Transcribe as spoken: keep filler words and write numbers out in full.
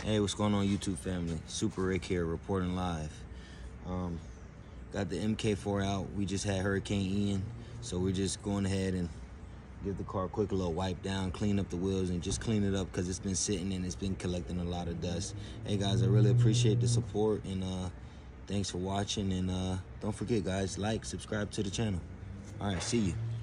Hey, what's going on, YouTube family? Super Rick here, reporting live. Um, got the M K four out. We just had Hurricane Ian, so we're just going ahead and give the car a quick little wipe down, clean up the wheels, and just clean it up because it's been sitting and it's been collecting a lot of dust. Hey guys, I really appreciate the support, and uh, thanks for watching. And uh, don't forget, guys, like, subscribe to the channel. All right, see you.